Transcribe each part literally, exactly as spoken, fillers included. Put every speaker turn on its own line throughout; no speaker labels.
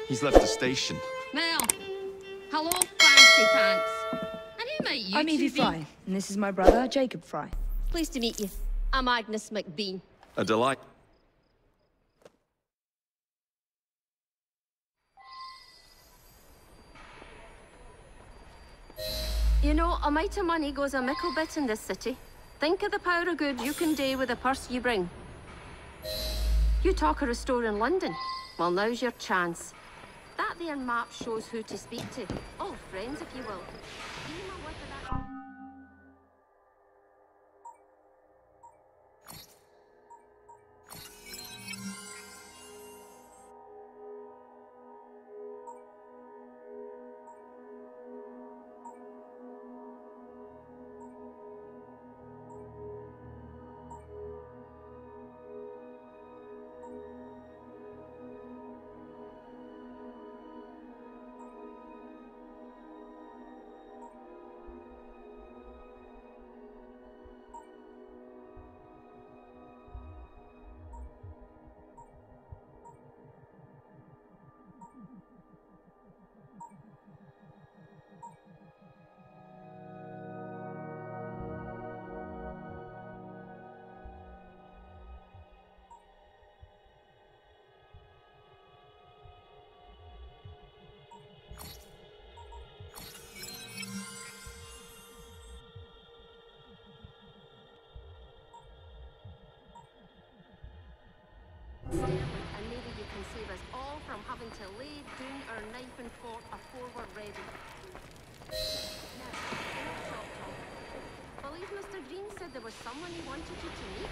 He's left the station.
Well, hello, fancy pants. And who might you
I'm
two
Evie
be?
Frye, and this is my brother, Jacob Frye.
Pleased to meet you. I'm Agnes McBean.
A delight.
You know, a mite of money goes a mickle bit in this city. Think of the power of good you can do with the purse you bring. You talk of a store in London. Well, now's your chance. That there map shows who to speak to. Old friends, if you will. Give him a whiff of that. And maybe you can save us all from having to lay down our knife and fork before we're ready. Now, enough shop talk. Believe Mister Green said there was someone he wanted you to meet?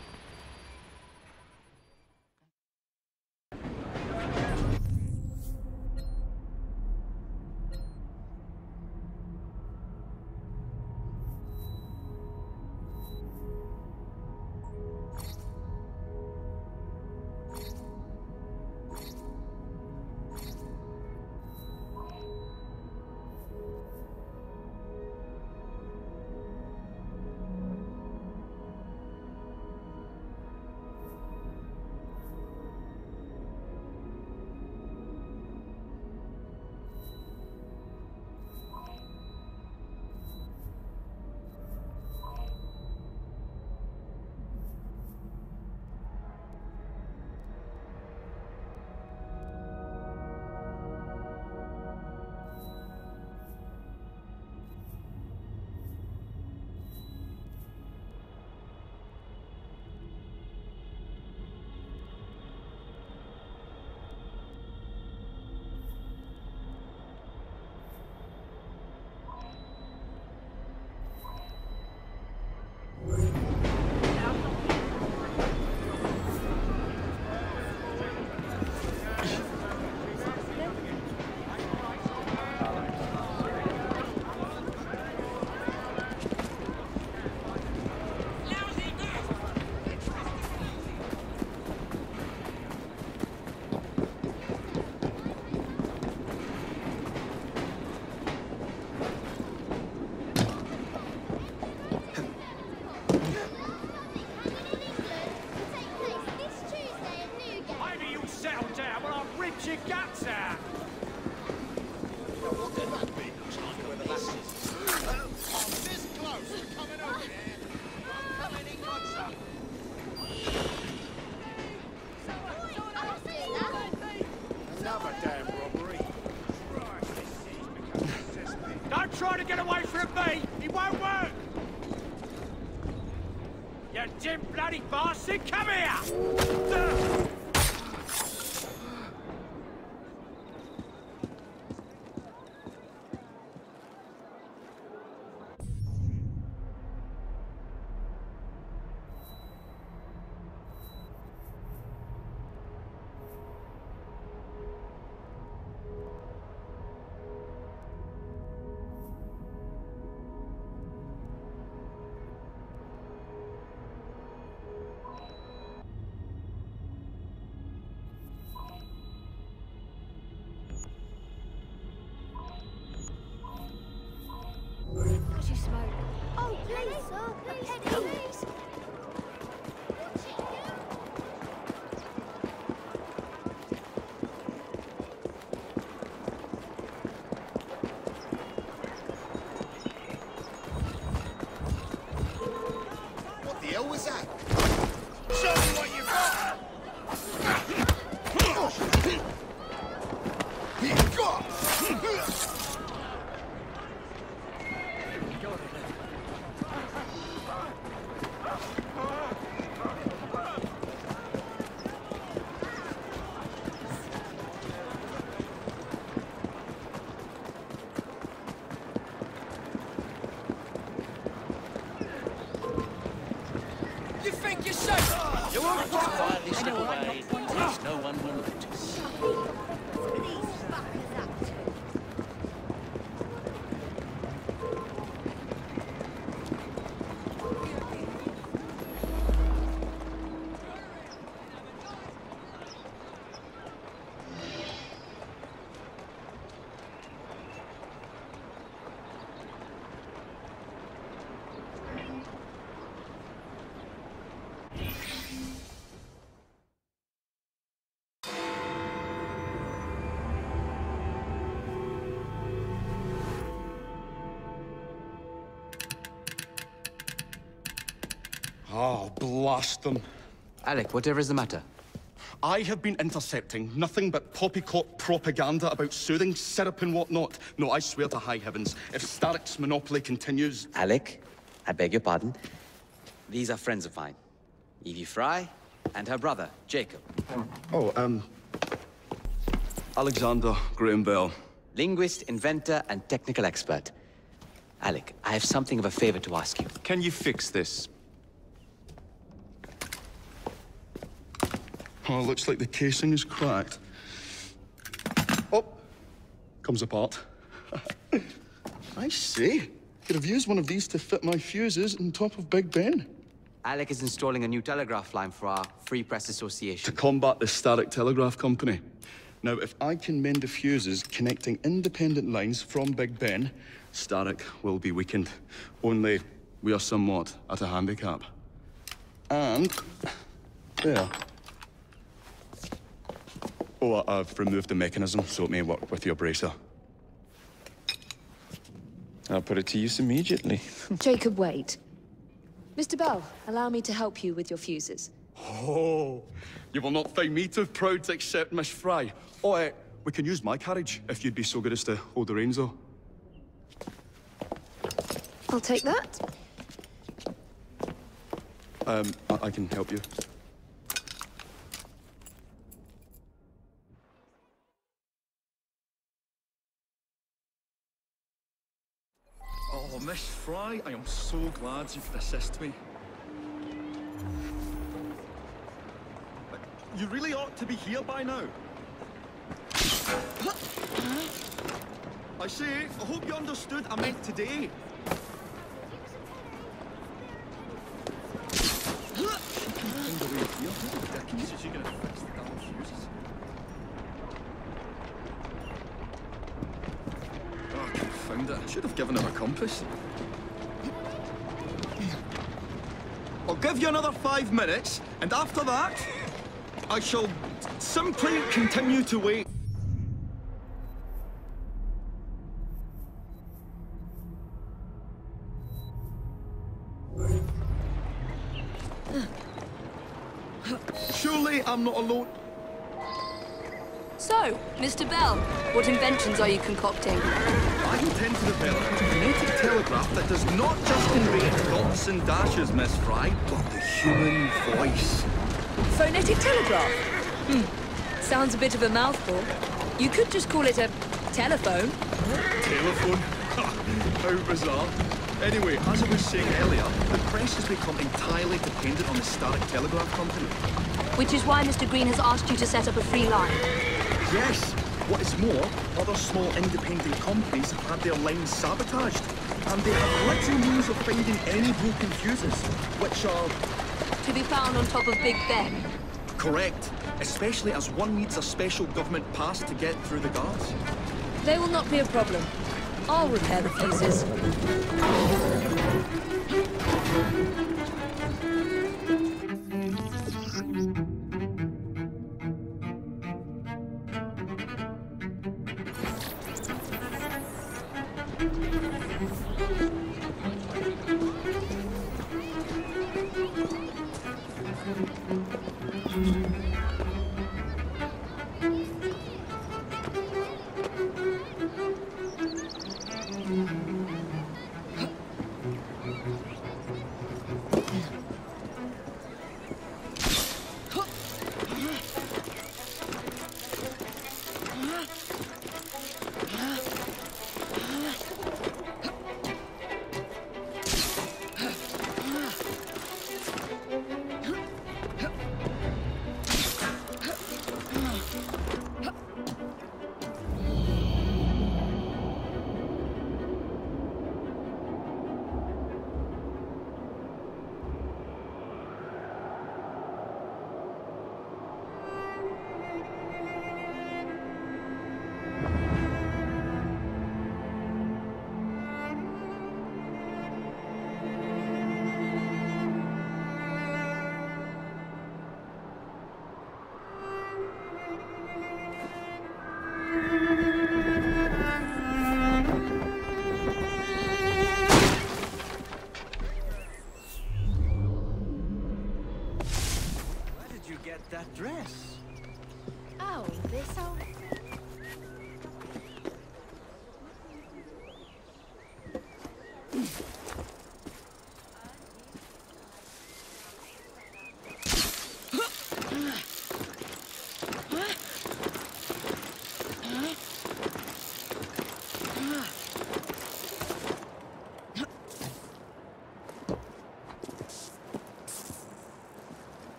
Your guts out!
What could that be? Where the lasses? I'm this close to coming over here. I'm coming in closer. Another damn robbery.
Don't try to get away from me! It won't work! You dim bloody bastard, come here! think you're safe?
You won't quietly slip away, because no one will notice.
Oh, blast them.
Alec, whatever is the matter?
I have been intercepting nothing but poppycock propaganda about soothing syrup and whatnot. No, I swear to high heavens, if Starrick's monopoly continues...
Alec, I beg your pardon. These are friends of mine. Evie Frye and her brother, Jacob.
Oh, um... Alexander Graham Bell.
Linguist, inventor, and technical expert. Alec, I have something of a favor to ask you.
Can you fix this?
Oh, looks like the casing is cracked. Oh, comes apart. I see. Could have used one of these to fit my fuses on top of Big Ben.
Alec is installing a new telegraph line for our Free Press
To
Association.
combat the Starrick Telegraph Company. Now, if I can mend the fuses connecting independent lines from Big Ben, Starrick will be weakened. Only, we are somewhat at a handicap. And... there. Oh, I've removed the mechanism so it may work with your bracer.
I'll put it to use immediately.
Jacob, wait. Mister Bell, allow me to help you with your fuses.
Oh, you will not find me too proud to accept Miss Fry. Oh, uh, we can use my carriage, if you'd be so good as to hold the reins, though.
I'll take that.
Um, I, I can help you. Oh, Miss Fry, I am so glad you could assist me. You really ought to be here by now. I say, I hope you understood I meant today. Find a way here. Who the dickens is she gonna fix the damn fuses? Oh, confound it. I should have given her a compass. I'll give you another five minutes, and after that, I shall simply continue to wait. Surely I'm not alone.
So, Mister Bell, what inventions are you concocting?
I intend to develop a phonetic telegraph that does not just convey dots and dashes, Miss Fry, but the human voice.
Phonetic telegraph? Hmm. Sounds a bit of a mouthful. You could just call it a telephone.
Telephone? How bizarre. Anyway, as I was saying earlier, the press has become entirely dependent on the Starrick Telegraph Company.
Which is why Mister Green has asked you to set up a free line.
Yes. What is more, other small independent companies have had their lines sabotaged, and they have little means of finding any broken fuses, which are...
To be found on top of Big Ben.
correct, especially as one needs a special government pass to get through the guards.
They will not be a problem. I'll repair the fuses.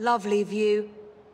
Lovely view.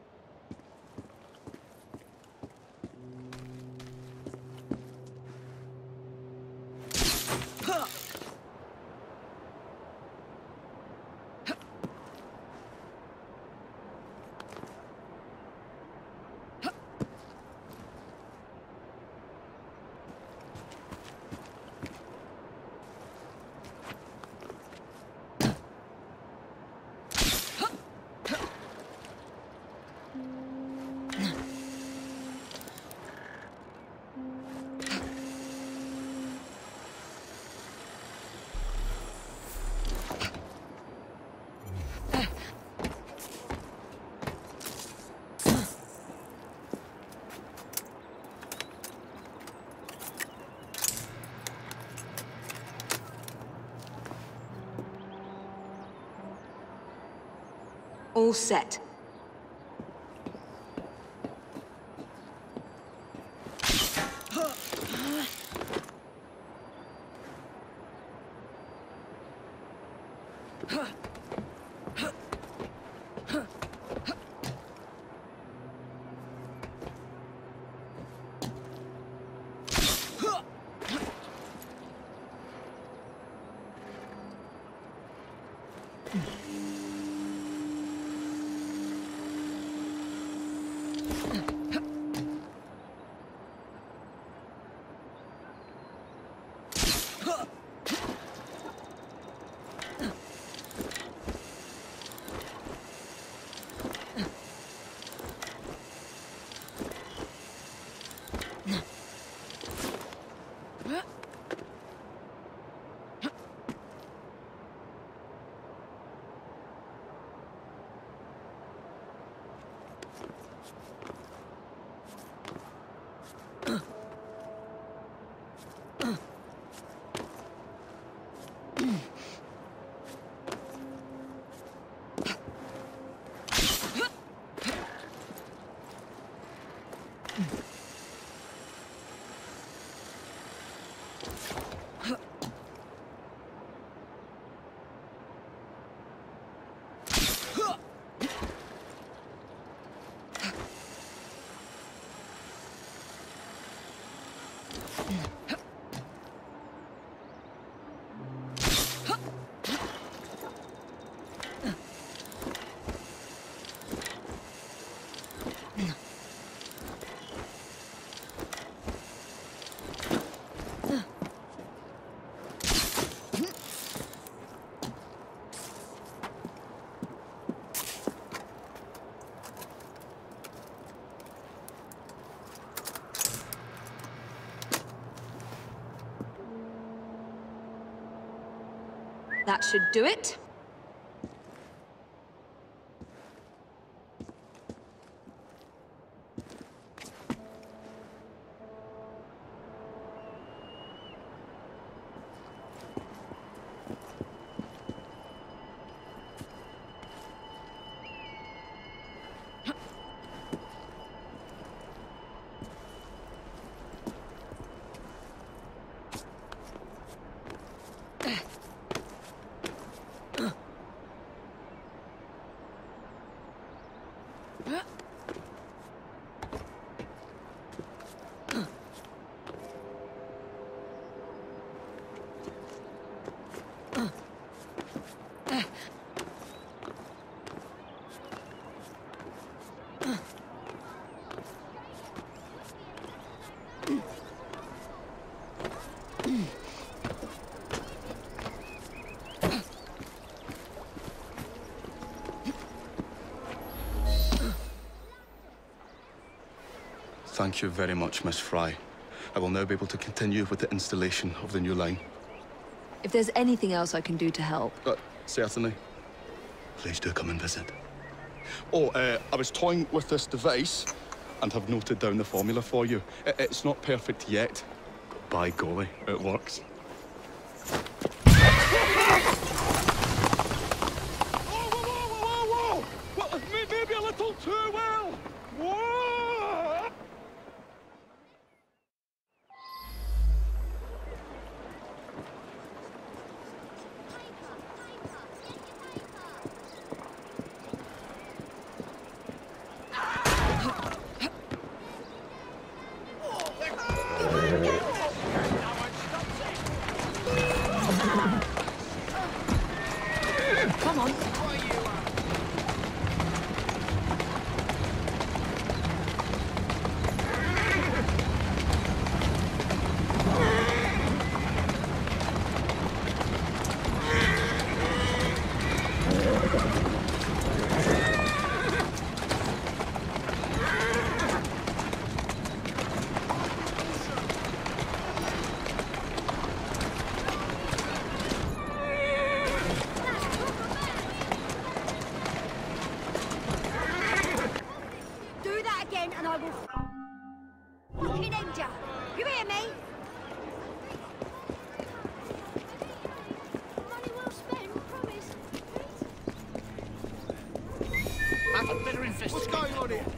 All set. That should do it.
Thank you very much, Miss Frye. I will now be able to continue with the installation of the new line.
If there's anything else I can do to help...
Uh, certainly. Please do come and visit. Oh, uh, I was toying with this device and have noted down the formula for you. I it's not perfect yet, but by golly, it works.
Whoa, whoa, whoa, whoa, whoa! Well, maybe a little too well! Whoa!
What's going on here?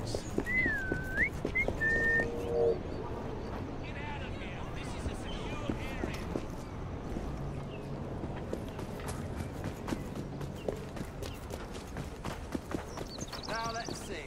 Now let's see.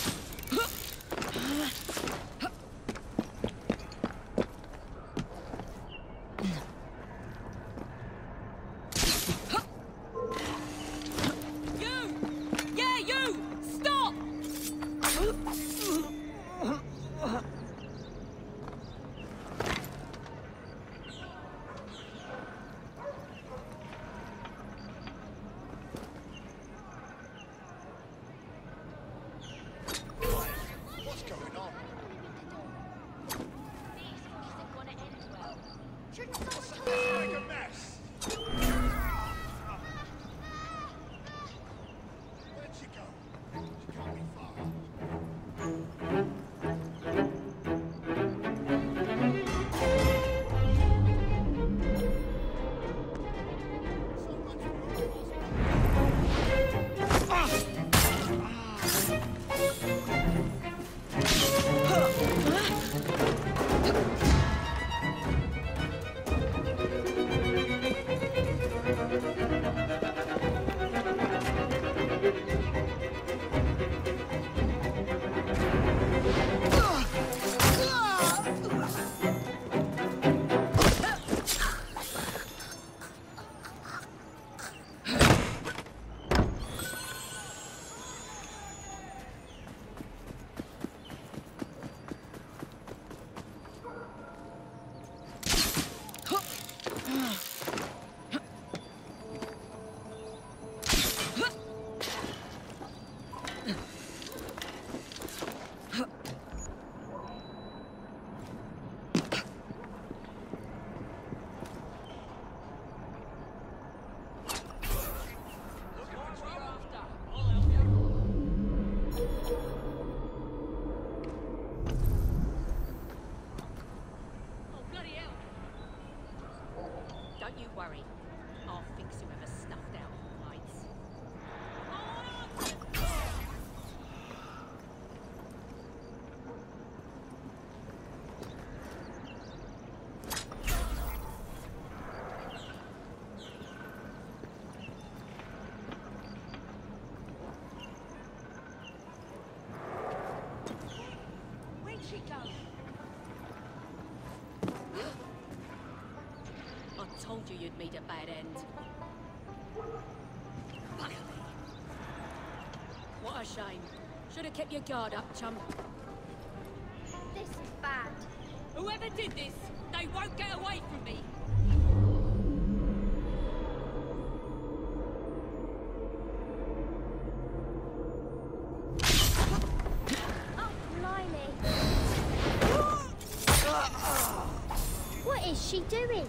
I told you you'd meet a bad end. Luckily. What a shame. Should have kept your guard up, chum.
This is bad.
Whoever did this, they won't get away from me.
Oh, blimey. What is she doing?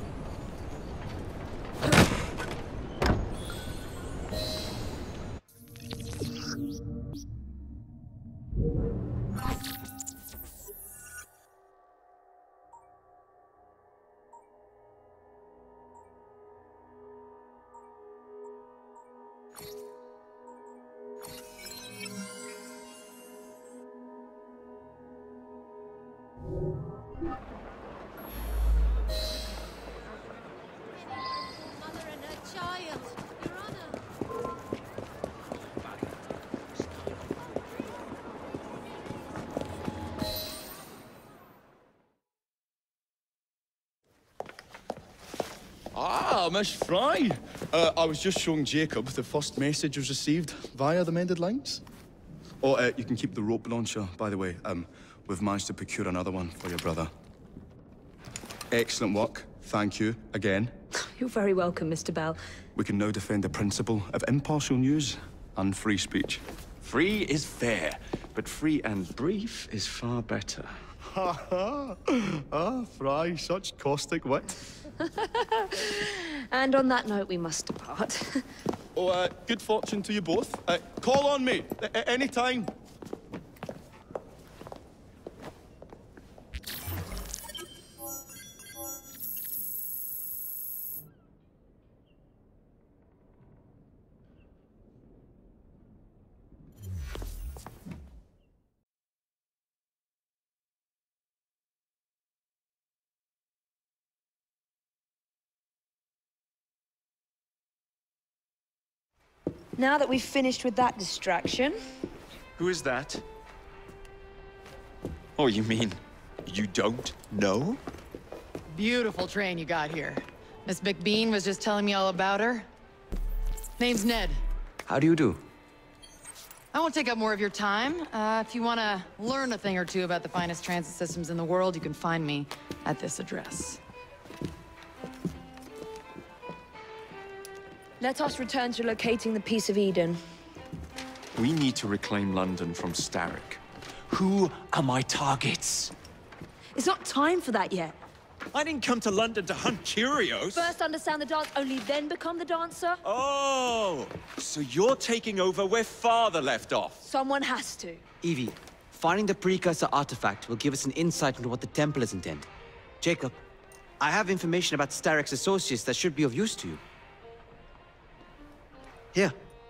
Ah, Miss Frye. Uh, I was just showing Jacob the first message was received via the mended lines. Oh, uh, you can keep the rope launcher, by the way. Um, we've managed to procure another one for your brother. Excellent work. Thank you, again.
You're very welcome, Mister Bell.
We can now defend the principle of impartial news and free speech.
Free is fair, but free and brief is far better.
Ha ha! Ah, Frye, such caustic wit.
And on that note, we must depart.
Oh, uh, good fortune to you both. Uh, call on me, at any time.
Now that we've finished with that distraction...
Who is that? Oh, you mean you don't know?
Beautiful train you got here. Miss McBean was just telling me all about her. Name's Ned.
How do you do?
I won't take up more of your time. Uh, if you want to learn a thing or two about the finest transit systems in the world, you can find me at this address.
Let us return to locating the Piece of Eden.
We need to reclaim London from Starrick. Who are my targets?
It's not time for that yet.
I didn't come to London to hunt curios.
First understand the dance, only then become the dancer?
Oh, so you're taking over where Father left off.
Someone has to.
Evie, finding the precursor artifact will give us an insight into what the Templars intend. Jacob, I have information about Starrick's associates that should be of use to you. Here.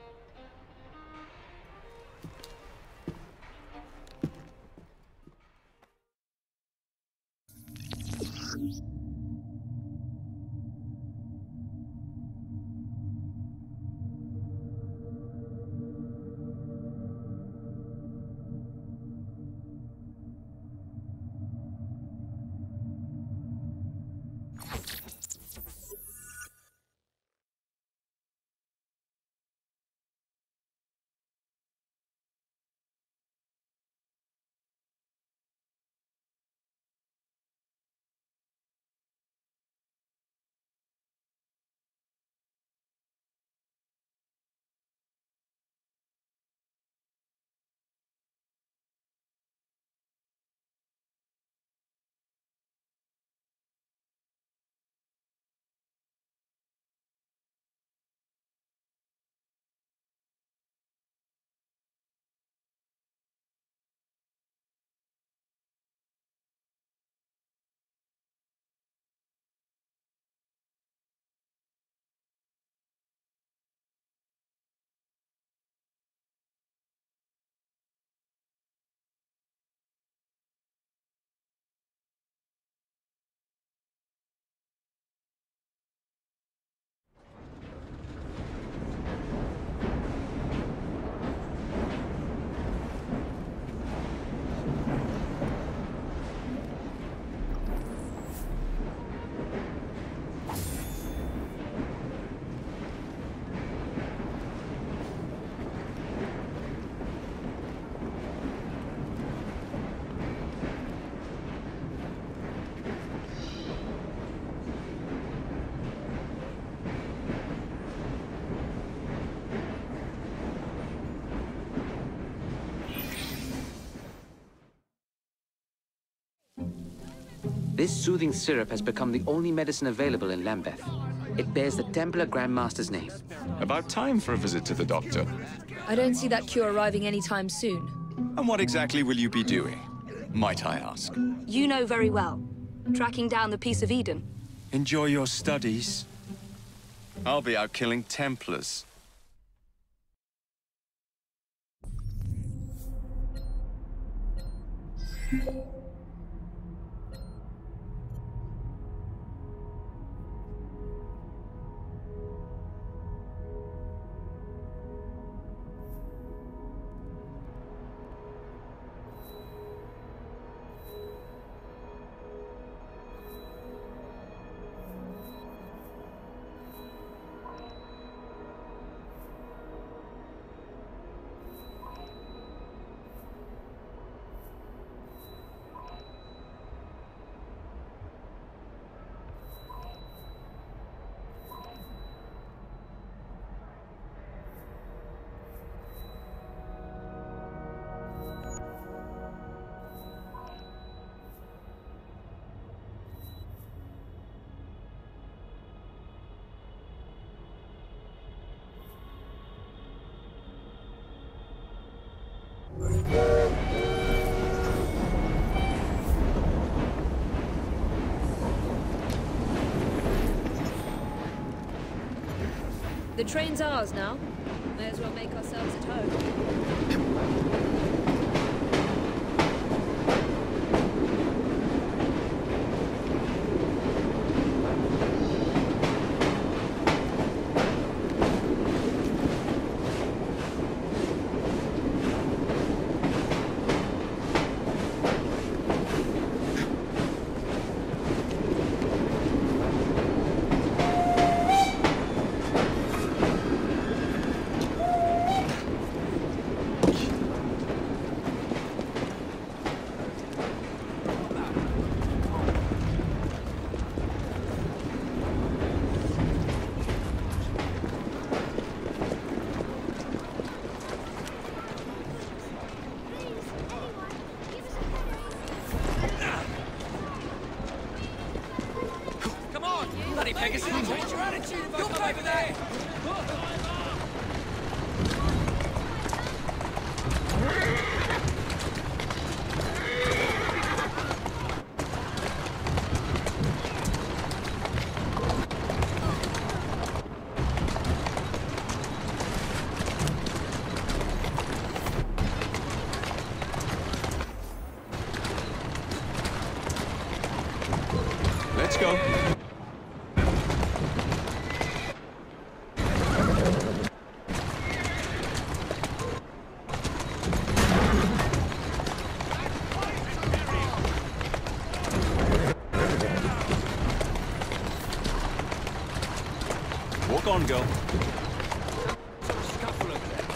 This soothing syrup has become the only medicine available in Lambeth. It bears the Templar Grandmaster's name.
About time for a visit to the doctor.
I don't see that cure arriving anytime soon.
And what exactly will you be doing, might I ask?
You know very well. Tracking down the Piece of Eden.
Enjoy your studies. I'll be out killing Templars.
The train's ours now. May as well make ourselves at home.
Bloody Pegasus! Change your attitude if you'll over there!
Let's go. Walk on, girl.
Scuffle over there.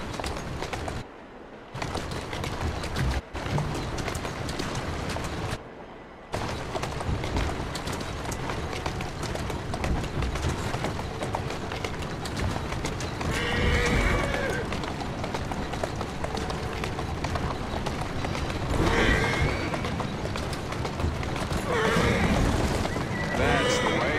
That's the way.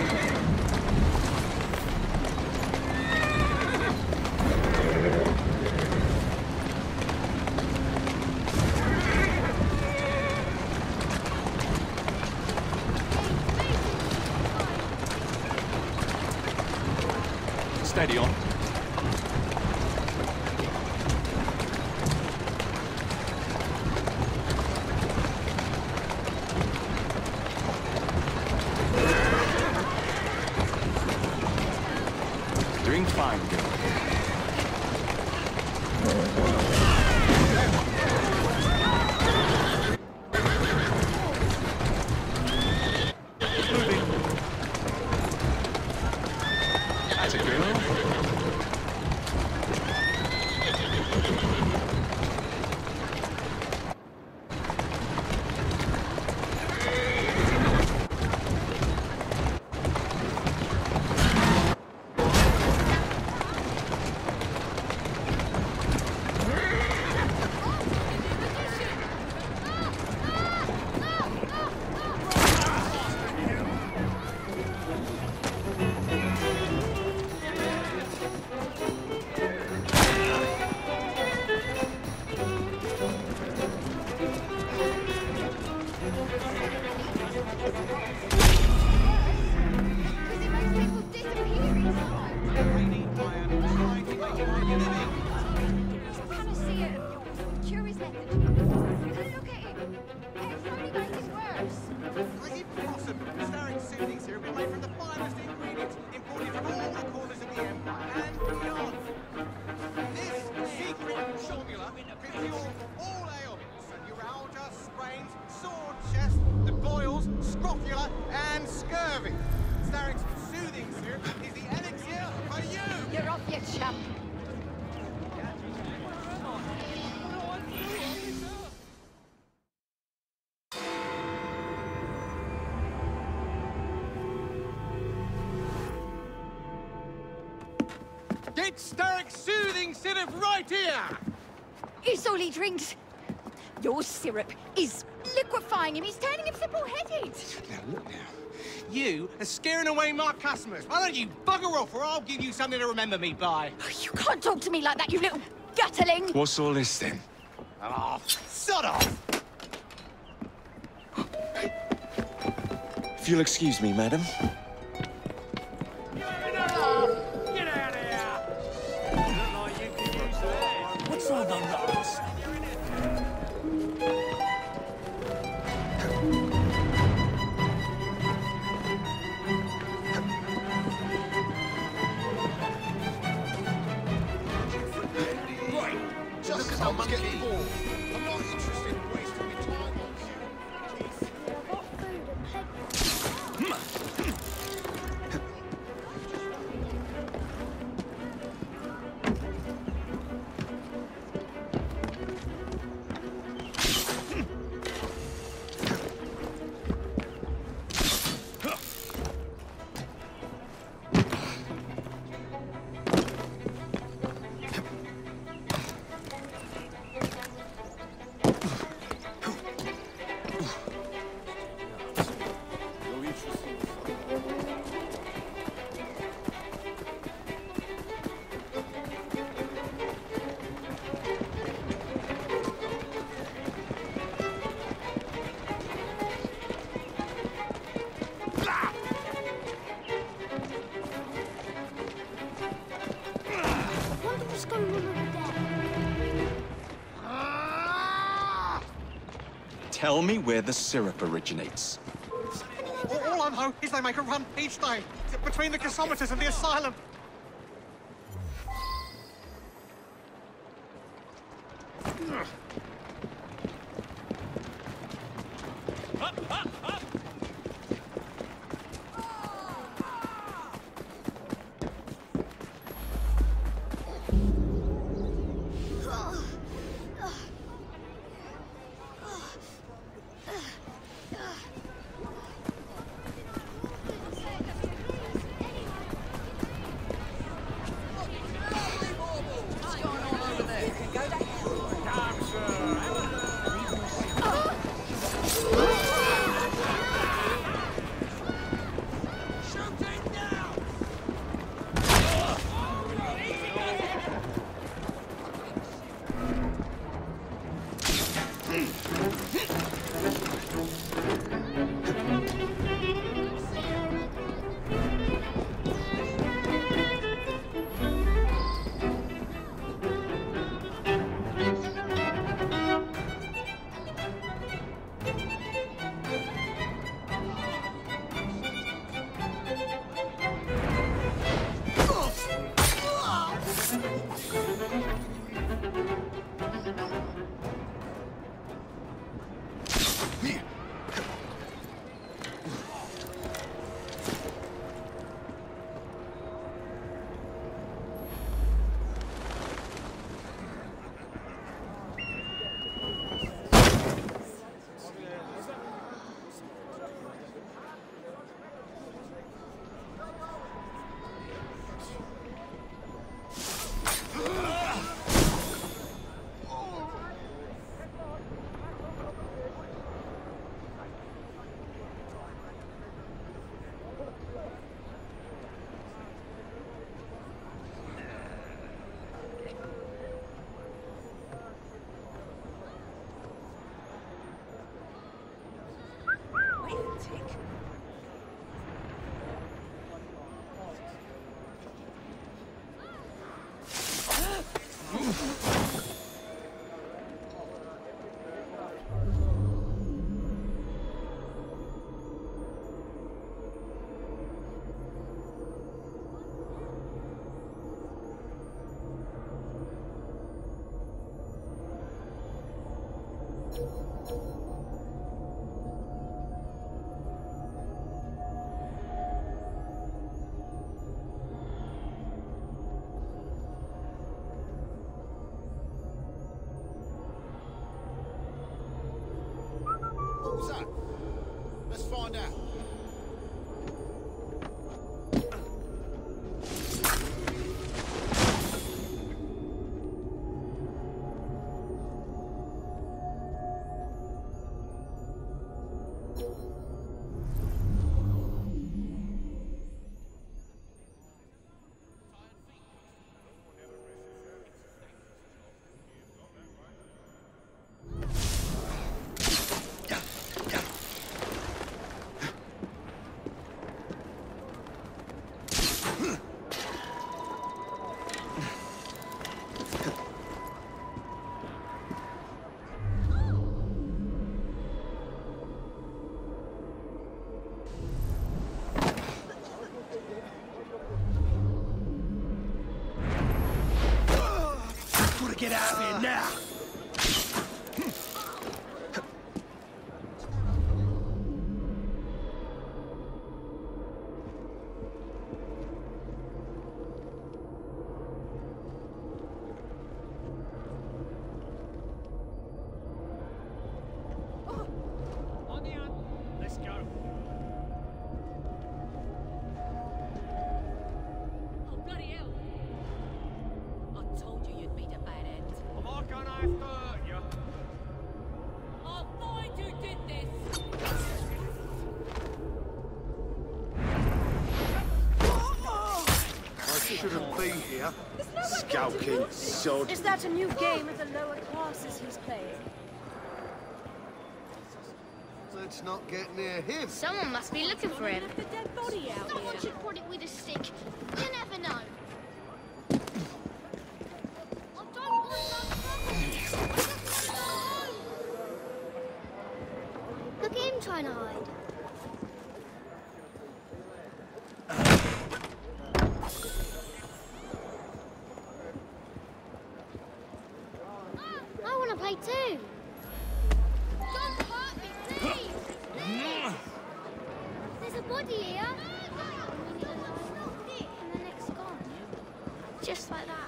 Steady on. Doing fine, girl. Moving. That's a girl.
Get Starrick's soothing syrup right here!
It's all he drinks. Your syrup is liquefying him. He's turning him simple-headed.
Now, look now. You are scaring away my customers. Why don't you bugger off, or I'll give you something to remember me by.
You can't talk to me like that, you little gutterling.
What's all this, then?
Oh, sod off!
If you'll excuse me, madam.
What's all the ruckus?
Right, just as I'm getting bored. I'm not interested in wasting my time on you.
I've got food and
Tell me where the syrup originates.
All I know is they make a run each day between the gasometers and the asylum. What's that? Let's find out.
Get out of here now!
Let's go.
Oh, bloody hell! I told you you'd meet a bad end.
Am I gonna have to hurt you?
I'll find who did this!
I shouldn't be here. Skulking sod.
Is that a new game of the lower classes he's playing?
Let's not get near him.
Someone must be looking for him.
Left a dead body out
Someone
here.
should prod it with a stick. You never know. I don't want no trouble.
too. Don't hurt me, please! Please! There's a body here. And we need a knife. And the neck's gone. Just like that.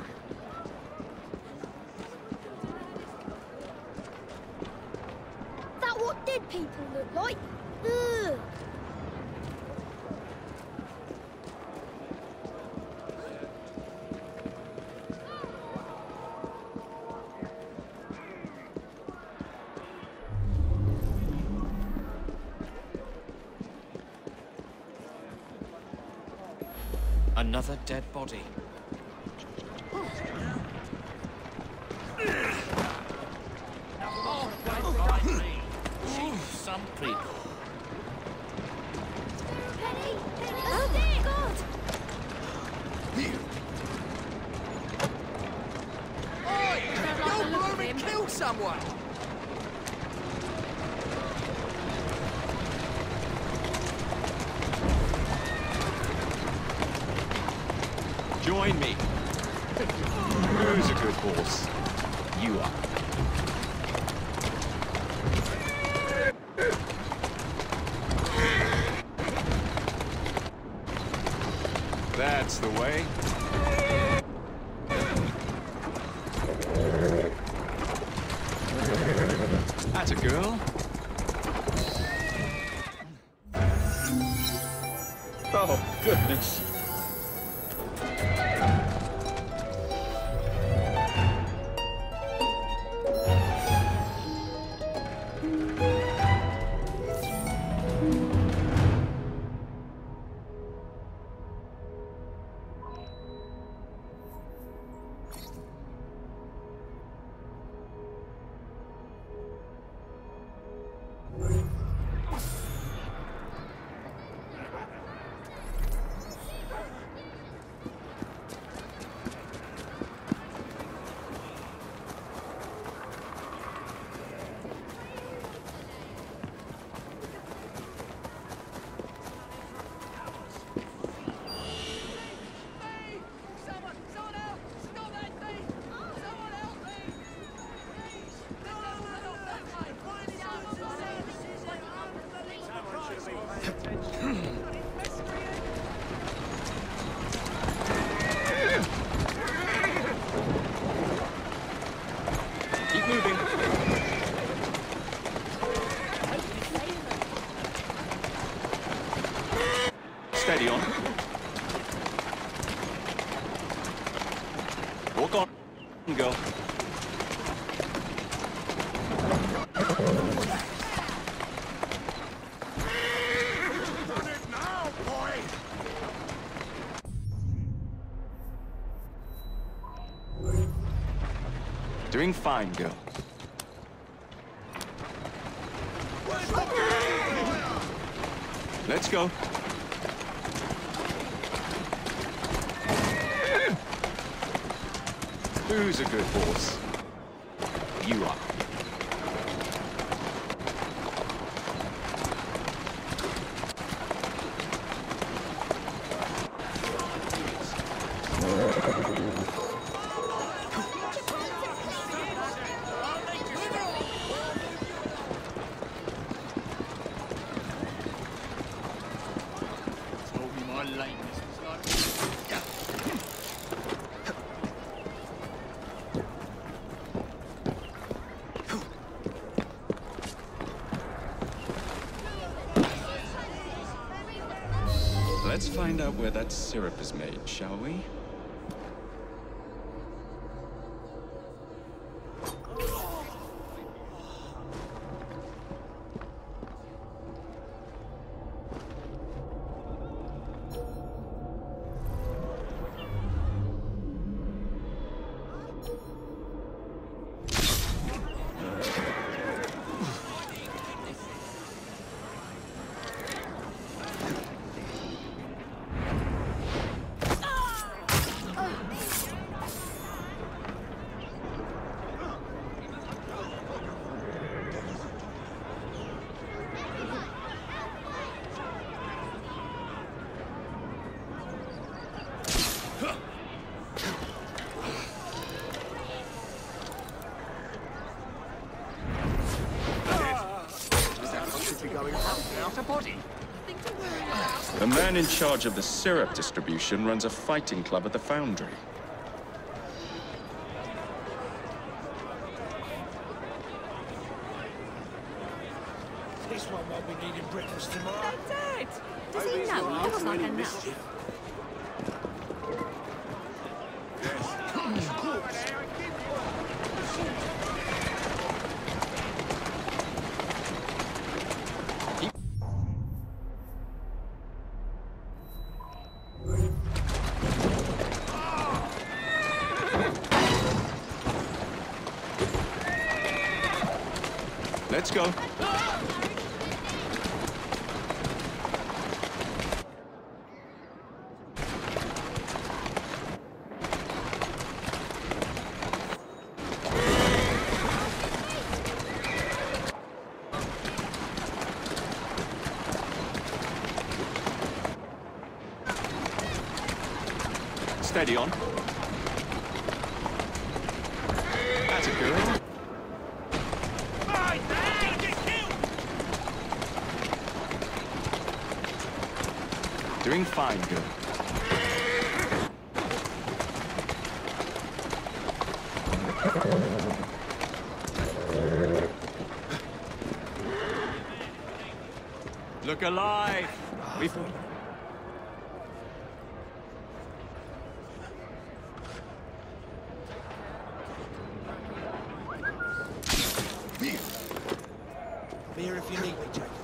That what dead people look like? Ugh.
Another dead body.
Some people.
Penny! Penny! Oh, God!
Oi! You'll blooming kill someone!
Join me. Who's a good horse? You are. That's the way. That's a girl.
Oh, goodness.
Keep moving. Steady on. Walk on, girl. Doing fine, girl. Let's go. Who's a good horse? You are. Let's find out where that syrup is made, shall we? man in charge of the syrup distribution runs a fighting club at the foundry.
This one won't be needing breakfast tomorrow.
Dad! Does he know he looks like a nut?
Let's go. Steady on. That's a girl. Doing fine, girl. Look alive! We've...
Be here if you need me, Jacob.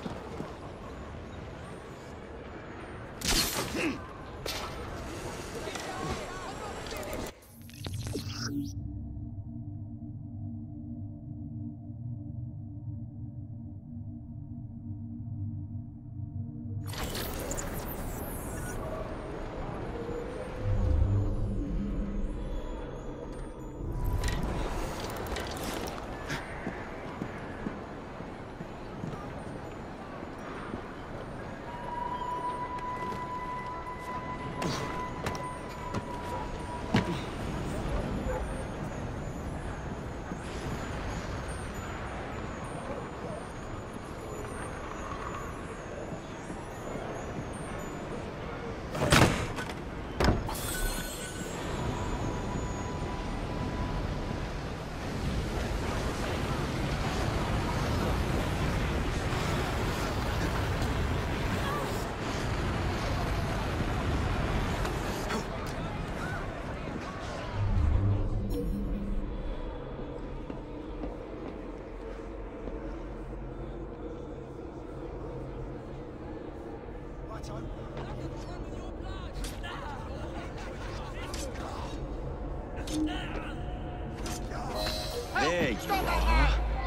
There you are.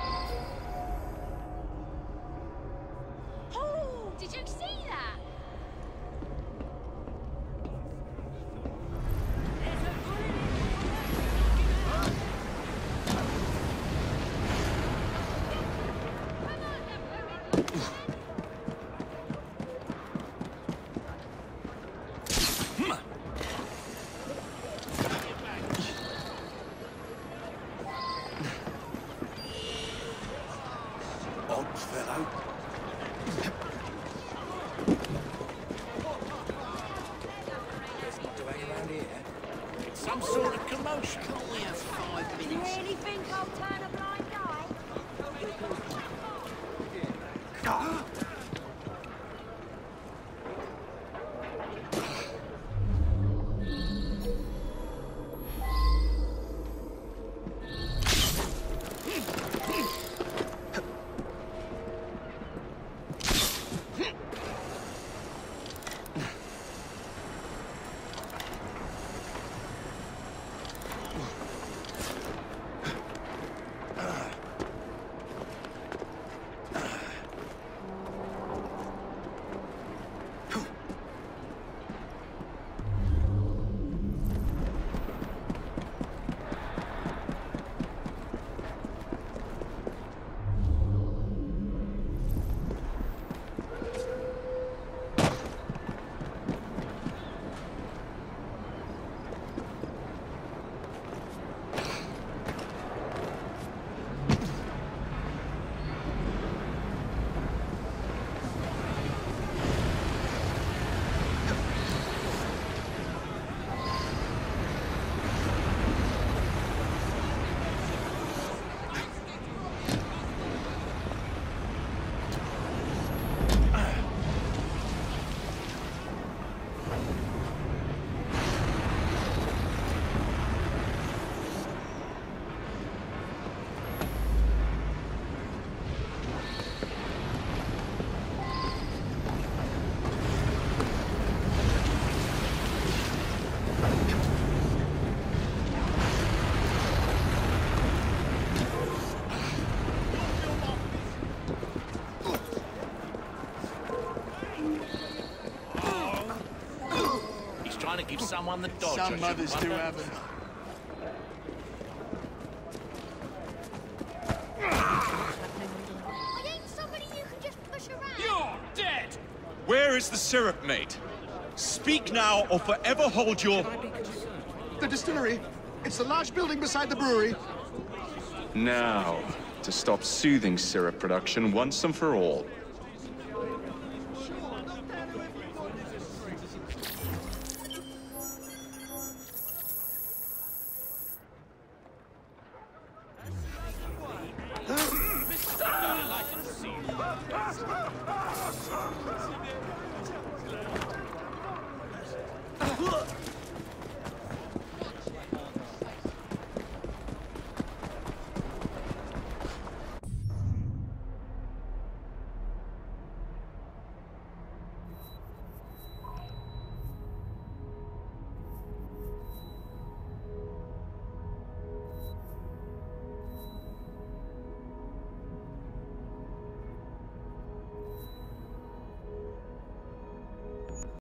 Oh, did you see that?
Odd fellow. To hang around here. Some sort of commotion. Can't we have five
You
minutes?
really think I'll turn a blind eye?
trying to give someone the dodge.
Some mothers do have them.
I ain't somebody you can just push around.
You're dead!
Where is the syrup, mate? Speak now or forever hold your...
The distillery. It's the large building beside the brewery.
Now, to stop soothing syrup production once and for all.